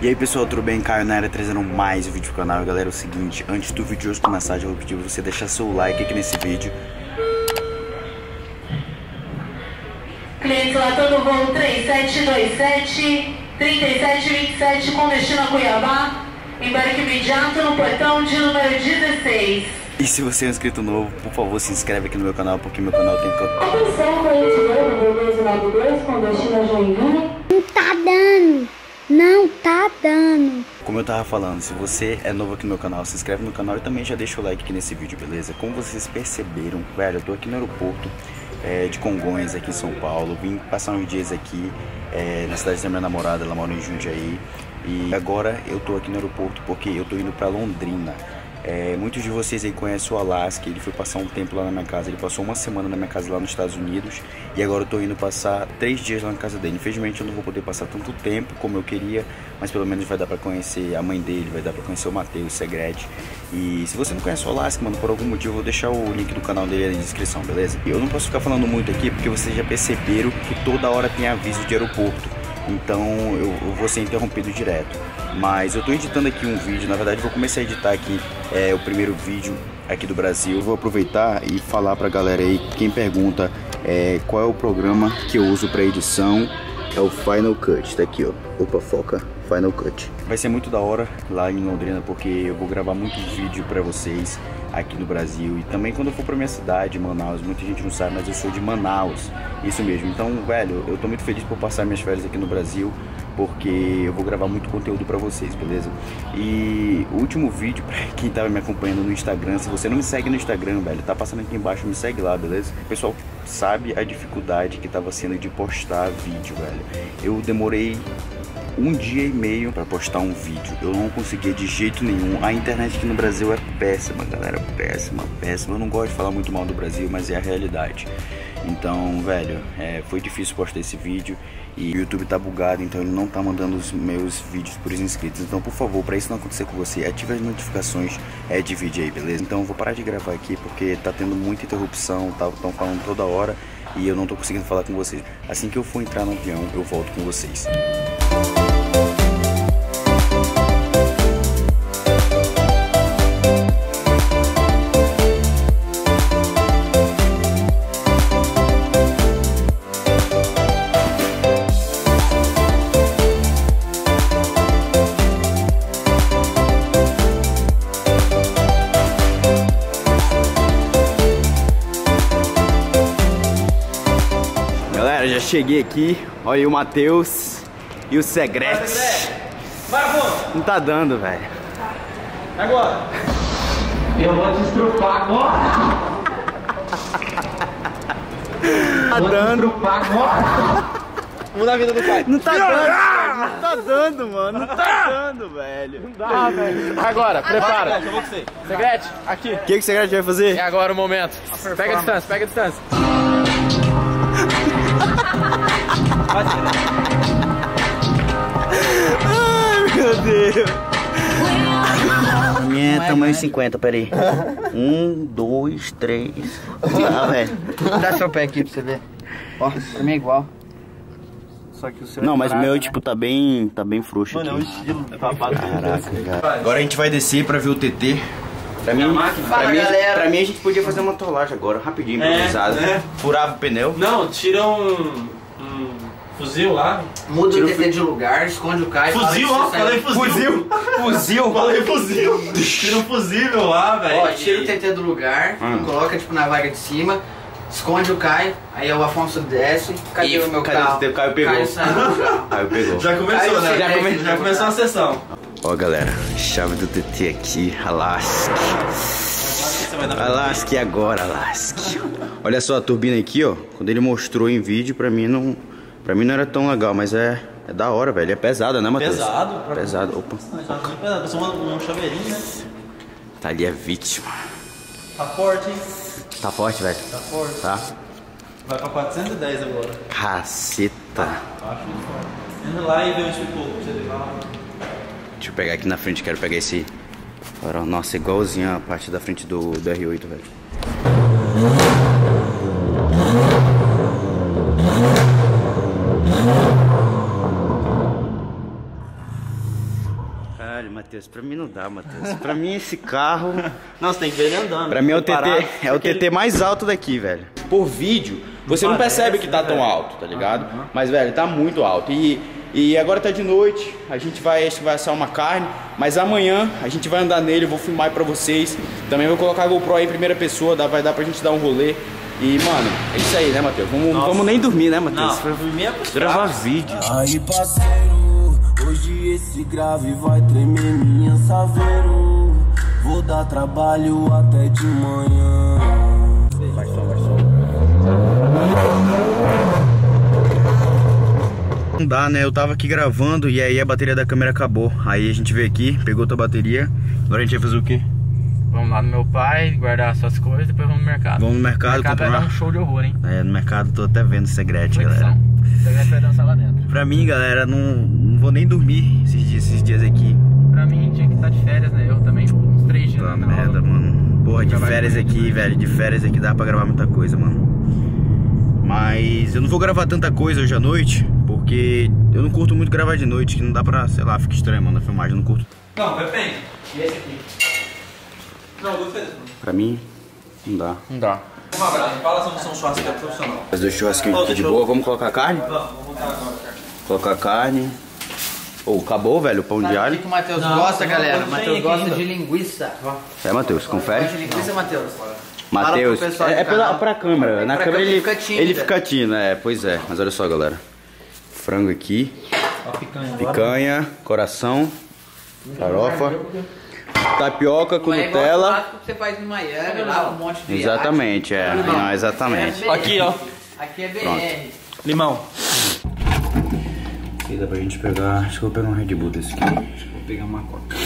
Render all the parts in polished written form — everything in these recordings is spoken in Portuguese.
E aí pessoal, tudo bem? Caio na área trazendo mais um vídeo pro canal. Galera, é o seguinte, antes do vídeo de hoje começar, já vou pedir pra você deixar seu like aqui nesse vídeo. Cliente latando voo 3727, 3727 com destino a Cuiabá. Embarque imediato no portão de número 16. E se você é um inscrito novo, por favor, se inscreve aqui no meu canal, porque meu canal tem... Atenção, cliente novo, 2292 com destino a Joinville. Não tá dando. Não tá dando. Como eu tava falando, se você é novo aqui no meu canal, se inscreve no canal e também já deixa o like aqui nesse vídeo, beleza? Como vocês perceberam, velho, eu tô aqui no aeroporto de Congonhas, aqui em São Paulo. Vim passar uns dias aqui na cidade da minha namorada, ela mora em Jundiaí. E agora eu tô aqui no aeroporto porque eu tô indo pra Londrina. Muitos de vocês aí conhecem o Alaska, ele foi passar um tempo lá na minha casa, ele passou uma semana na minha casa lá nos Estados Unidos. E agora eu tô indo passar 3 dias lá na casa dele. Infelizmente eu não vou poder passar tanto tempo como eu queria, mas pelo menos vai dar pra conhecer a mãe dele, vai dar pra conhecer o Matheus, o Segrete. E se você não conhece o Alaska, mano, por algum motivo eu vou deixar o link do canal dele aí na descrição, beleza? E eu não posso ficar falando muito aqui porque vocês já perceberam que toda hora tem aviso de aeroporto. Então eu vou ser interrompido direto. Mas eu tô editando aqui um vídeo, na verdade vou começar a editar aqui o primeiro vídeo aqui do Brasil. Eu vou aproveitar e falar pra galera aí, quem pergunta qual é o programa que eu uso pra edição. É o Final Cut, tá aqui ó, opa, foca, Final Cut. Vai ser muito da hora lá em Londrina, porque eu vou gravar muito vídeo pra vocês aqui no Brasil. E também quando eu for pra minha cidade, Manaus, muita gente não sabe, mas eu sou de Manaus, isso mesmo. Então, velho, eu tô muito feliz por passar minhas férias aqui no Brasil, porque eu vou gravar muito conteúdo pra vocês, beleza? E o último vídeo, pra quem tava me acompanhando no Instagram, se você não me segue no Instagram, velho, tá passando aqui embaixo, me segue lá, beleza? O pessoal sabe a dificuldade que tava sendo de postar vídeo, velho. Eu demorei 1 dia e meio pra postar um vídeo. Eu não conseguia de jeito nenhum. A internet aqui no Brasil é péssima, galera. Péssima, péssima. Eu não gosto de falar muito mal do Brasil, mas é a realidade. Então, velho, foi difícil postar esse vídeo. E o YouTube tá bugado, então ele não tá mandando os meus vídeos pros inscritos. Então, por favor, pra isso não acontecer com você, ative as notificações de vídeo aí, beleza? Então eu vou parar de gravar aqui porque tá tendo muita interrupção, tão falando toda hora e eu não tô conseguindo falar com vocês. Assim que eu for entrar no avião, eu volto com vocês. Galera, já cheguei aqui. Olha aí o Matheus e o Segrete. Não tá dando, velho. Agora. Eu vou te estrupar agora. Tá dando. Muda a vida do pai. Não tá dando. Não tá dando, mano. Não tá dando, velho. Não dá, velho. Agora, prepara. Segrete, aqui. O que o Segrete vai fazer? É agora o momento. Pega a distância, pega a distância. Ai, meu Deus. A minha é tamanho 50, peraí. 1, 2, 3. Ah, velho. Dá seu pé aqui pra você ver. Ó, pra mim é igual. Só que o seu não, mas o meu, né? tipo, tá bem frouxo aqui. Mano, é um estilo. Caraca, cara. Agora a gente vai descer pra ver o TT. Pra mim, galera. pra mim a gente podia fazer uma tolagem agora, rapidinho, improvisado. Furava o pneu. Não, tira um fuzil lá. Muda o TT de lugar, esconde o Caio. Fuzil, ó, falei fuzil. Fuzil. Falei fuzil. Tira um fusível lá, velho. Ó, tira o TT do lugar, coloca tipo na vaga de cima, esconde o Caio, aí o Afonso desce. Cadê o meu carro? O Caio pegou. Caio pegou. Já começou, né? Já começou a sessão. Ó, galera, chave do TT aqui, Alaska. Alaska agora, Alaska. Olha só a turbina aqui, ó. Quando ele mostrou em vídeo, pra mim não era tão legal, mas é da hora, velho. É pesada, né, Matheus? Pesado? Pesado, opa. Pesado, só um chaveirinho, né? Tá ali a vítima. Tá forte, hein? Tá forte, velho? Tá forte. Tá? Vai pra 410 agora. Caceta. Acho muito forte. Entra lá e vê o estupo, pra você ver lá. Deixa eu pegar aqui na frente, quero pegar esse. Nossa, igualzinho a parte da frente do R8, velho. Caralho, Matheus, pra mim não dá, Matheus. Pra mim esse carro... Não, você tem que ver ele andando. Pra mim é o TT mais alto daqui, velho. Por vídeo, você não percebe que tá tão alto, tá ligado? Mas, velho, tá muito alto. E agora tá de noite, a gente vai assar uma carne, mas amanhã a gente vai andar nele, eu vou filmar aí pra vocês. Também vou colocar a GoPro aí em primeira pessoa, vai dar pra gente dar um rolê. E, mano, é isso aí, né, Matheus? Vamos nem dormir, né, Matheus? Não, dormir é possível. Gravar vídeo. Aí, parceiro, hoje esse grave vai tremer minha saveiro. Vou dar trabalho até de manhã. Vai só. Não dá, né? Eu tava aqui gravando e aí a bateria da câmera acabou. Aí a gente veio aqui, pegou outra bateria. Agora a gente vai fazer o quê? Vamos lá no meu pai, guardar suas coisas, depois vamos no mercado. Vamos no mercado vai comprar. dar um show de horror, hein? É, no mercado tô até vendo o Segrete, galera. O Segrete vai dançar lá dentro. Pra mim, galera, não vou nem dormir esses dias aqui. Pra mim tinha que estar de férias, né? Eu também, uns 3 dias. Tá merda, mano. Porra, de férias aqui, velho. De férias aqui dá pra gravar muita coisa, mano. Mas eu não vou gravar tanta coisa hoje à noite, porque eu não curto muito gravar de noite, que não dá pra, sei lá, fica estranho, mano, a filmagem, eu não curto. Não, depende. E esse aqui? Não, gostei desse. Pra mim, não dá. Não dá. Um abraço, fala se são churrasqueiro profissional. As duas churrasquinhos aqui de boa, vamos colocar carne? Vamos voltar agora, cara. Colocar carne. Ô, acabou, velho, o pão de Sabe o alho. que o Matheus gosta, galera? O não Matheus tem gosta ainda. de linguiça. É, Matheus, confere. Gosta de linguiça, Matheus? Matheus, Fala pro pessoal é do canal. pra câmera. Na Pra câmera câmera ele fica tímido. ele fica tímido, pois é. Mas olha só, galera. Frango aqui. Picanha, coração, farofa, tapioca com Não é igual o Nutella. churrasco que você faz em Miami, lá um monte de Exatamente, não, exatamente. Aqui, ó. Aqui é BR. Pronto. Limão. Aqui dá pra gente pegar. Acho que eu vou pegar um Red Bull desse aqui. Acho que eu vou pegar uma coca.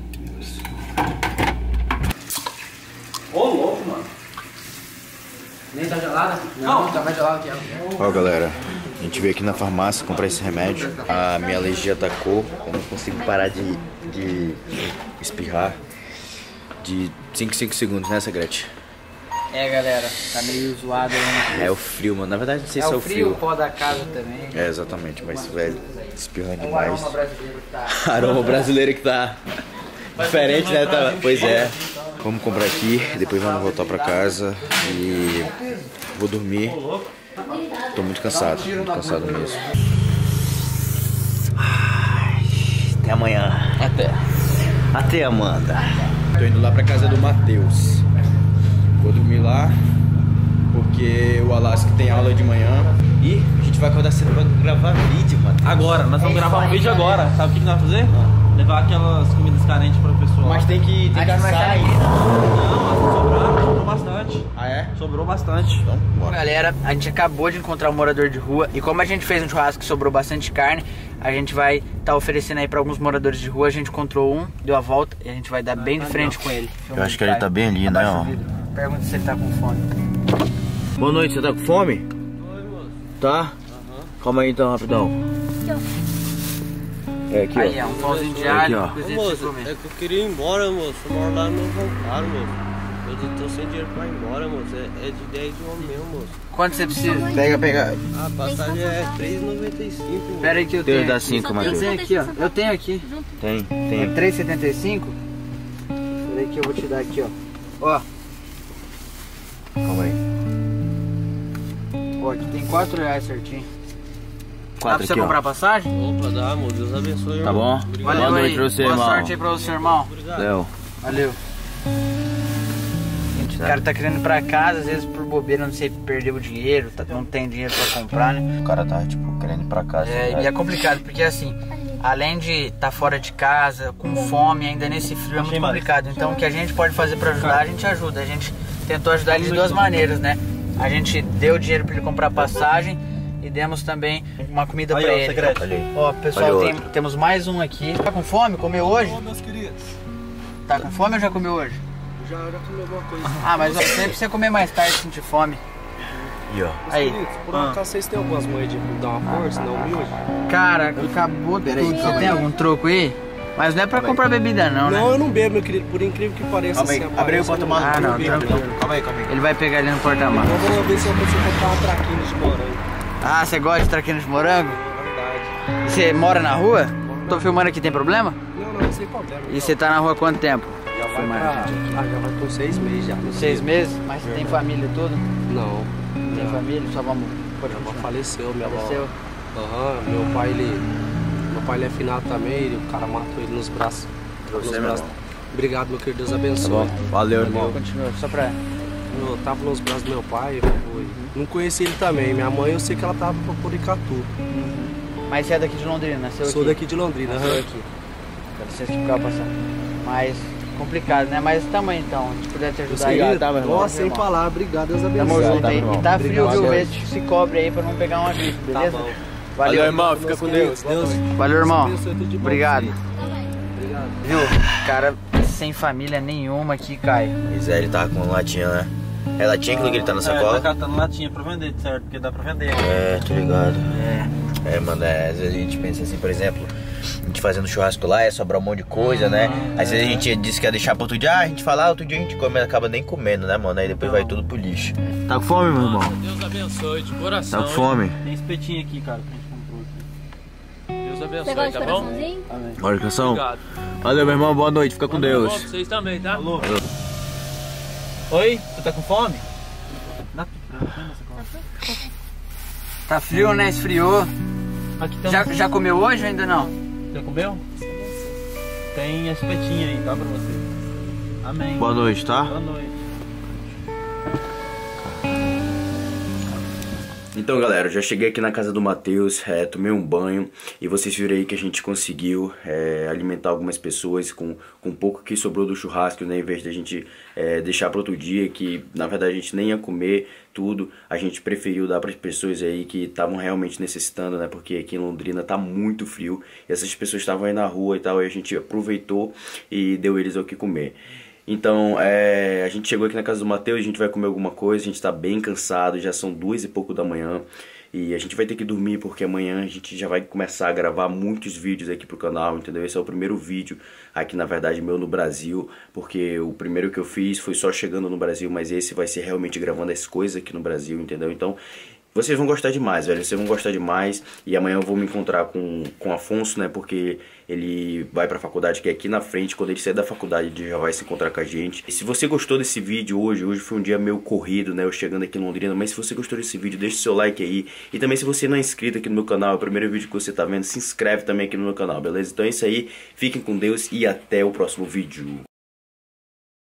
Ô, louco, mano. Nem tá gelada? Não, tá mais gelado que ela. Ó, galera, a gente veio aqui na farmácia comprar esse remédio. A minha alergia atacou. Eu não consigo parar de espirrar. De 5 segundos, né, Segrete? É, galera, tá meio zoado aí, né? É o frio, mano. Na verdade, não sei se é o frio, frio. o pó da casa também. É, exatamente, mas, velho, espirrando É o demais. aroma brasileiro que tá. Aroma brasileiro que tá diferente, né? Tá... Pois é. Vamos comprar aqui, depois vamos voltar pra casa e vou dormir. Tô muito cansado mesmo. Até amanhã. Até, Amanda. Tô indo lá pra casa do Matheus. Vou dormir lá, porque o Alasca tem aula de manhã. E a gente vai acordar cedo pra gravar vídeo, Matheus. Agora, nós vamos gravar um vídeo agora. Sabe o que nós vamos fazer? Levar aquelas comidas carentes para o pessoal. Mas tem que assar ainda. Não, sobrou bastante. Ah, é? Sobrou bastante. Então, bora. Galera, a gente acabou de encontrar um morador de rua e como a gente fez um churrasco que sobrou bastante carne, a gente vai estar oferecendo aí para alguns moradores de rua. A gente encontrou um, deu a volta e a gente vai dar bem de frente com ele. Eu acho que ele tá bem ali, né, ó. Pergunta se ele tá com fome. Boa noite, você tá com fome? Tá? Calma aí então, rapidão. É aqui, Aí, ó. um pãozinho de Aqui, alho, ó. coisinha pra você comer. É que eu queria ir embora, moço. Eu moro lá no Volcaro, moço. Eu tô sem dinheiro pra ir embora, moço. É de 10 de homem mesmo, moço. Quanto você precisa? Pega. A passagem é 3,95, moço. Pera aí que eu Deus tenho. dá 5, Eu Matheus. tenho aqui, ó. Eu tenho aqui. Tem. É 3,75? Pera aí que eu vou te dar aqui, ó. Ó, Calma aí. ó, aqui tem R$4 certinho. Dá pra 4 você aqui, comprar ó. passagem? Opa, dá, moço. Deus abençoe, Tá irmão. bom? Obrigado. Valeu Boa noite aí. pra você, Boa irmão. sorte aí pra você, irmão. Obrigado. Léo. Valeu. O cara tá querendo ir pra casa, às vezes por bobeira, não sei, perdeu o dinheiro, não tem dinheiro pra comprar, né? O cara tá, tipo, querendo ir pra casa. E é complicado, porque assim, além de estar fora de casa, com fome, ainda nesse frio é muito complicado. Então o que a gente pode fazer pra ajudar, a gente ajuda. A gente tentou ajudar ele de duas maneiras, né? A gente deu dinheiro pra ele comprar passagem e demos também uma comida pra ele. Ó, pessoal, temos mais um aqui. Tá com fome? Comeu hoje? Ô, meus queridos. Tá com fome ou já comeu hoje? Já comi alguma coisa. Ah, mas ó, sempre você comer mais tarde se sentir fome. E ó. Meus Aí. queridos, por acaso vocês têm algumas moedas de dar uma força, não humilde? Cara, acabou tudo. Você tem algum troco aí? Mas não é pra comprar bebida não, né? Não, eu não bebo, meu querido. Por incrível que pareça. Calma aí, assim, abre aí o aparece, porta-malas. Ah, não, bebo, tranquilo. Calma aí. Ele vai pegar ali no porta-malas. Então vamos ver se eu consigo comprar uma traquina de morango. Ah, você gosta de traquinas de morango? É verdade. Você mora na rua? Moro tô filmando aqui, tem problema? Não, sem problema. E você tá na rua há quanto tempo? Já vai com 6 meses já. 6 meses? Mas você tem família e tudo? Não. Tem família? Só vamos... Minha avó faleceu, minha avó. Faleceu? Aham, meu pai ele é finado também, o cara matou ele nos braços. Obrigado, meu querido, Deus abençoe. Tá bom. Valeu, irmão. Continua, só pra... Eu tava nos braços do meu pai, não conheci ele também. Minha mãe, eu sei que ela tava por Poricatu. Mas você é daqui de Londrina, nasceu aqui? Sou daqui de Londrina, nasceu aqui. Dá licença que o carro passar. Mas complicado, né? Mas tamo aí então, a gente puder te ajudar aí. Tá, meu irmão. Nossa, sem falar, obrigado, Deus abençoe. Tamo junto aí. E tá frio, viu? Vê se se cobre aí pra não pegar uma gripe, beleza? Tá bom. Valeu, irmão, fica com Deus. Valeu, irmão. Obrigado. Viu? Cara sem família nenhuma aqui, Caio. Pois é, ele tava com latinha, né? É latinha que ele tá na sacola? Tá catando latinha pra vender, certo? Porque dá pra vender. É, tô ligado. Mano, às vezes a gente pensa assim, por exemplo, a gente fazendo churrasco lá, ia sobrar um monte de coisa, né? Às vezes a gente disse que ia deixar pra outro dia, a gente fala, outro dia a gente come, mas acaba nem comendo, né, mano? Aí depois vai tudo pro lixo. Tá com fome, meu irmão? Deus abençoe, de coração. Tá com fome? Tem espetinho aqui, cara, que a gente comprou aqui. Deus Você abençoe, gosta de tá bom? coraçãozinho? Amém. Olha, canção. Obrigado. Valeu, meu irmão, boa noite, fica com Deus. Vocês também, tá? Alô? Oi? Você tá com fome? Tá frio, né? Esfriou. Aqui tem Já comeu hoje ou ainda não? Já comeu? Tem espetinho aí, tá? Pra você. Amém. Boa noite, tá? Boa noite. Então, galera, eu já cheguei aqui na casa do Matheus, tomei um banho e vocês viram aí que a gente conseguiu alimentar algumas pessoas com pouco que sobrou do churrasco, né? Em vez de a gente deixar para outro dia, que na verdade a gente nem ia comer tudo, a gente preferiu dar para as pessoas aí que estavam realmente necessitando, né? Porque aqui em Londrina tá muito frio e essas pessoas estavam aí na rua e tal, e a gente aproveitou e deu eles o que comer. Então, a gente chegou aqui na casa do Matheus, a gente vai comer alguma coisa, a gente tá bem cansado, já são 2 e pouco da manhã. E a gente vai ter que dormir porque amanhã a gente já vai começar a gravar muitos vídeos aqui pro canal, entendeu? Esse é o primeiro vídeo aqui, na verdade, meu no Brasil, porque o primeiro que eu fiz foi só chegando no Brasil, mas esse vai ser realmente gravando as coisas aqui no Brasil, entendeu? Então, vocês vão gostar demais, velho, vocês vão gostar demais. E amanhã eu vou me encontrar com o Afonso, né, porque ele vai pra faculdade, que é aqui na frente. Quando ele sair da faculdade, ele já vai se encontrar com a gente. E se você gostou desse vídeo hoje foi um dia meio corrido, né, eu chegando aqui em Londrina. Mas se você gostou desse vídeo, deixa o seu like aí. E também se você não é inscrito aqui no meu canal, é o primeiro vídeo que você tá vendo, se inscreve também aqui no meu canal, beleza? Então é isso aí, fiquem com Deus e até o próximo vídeo.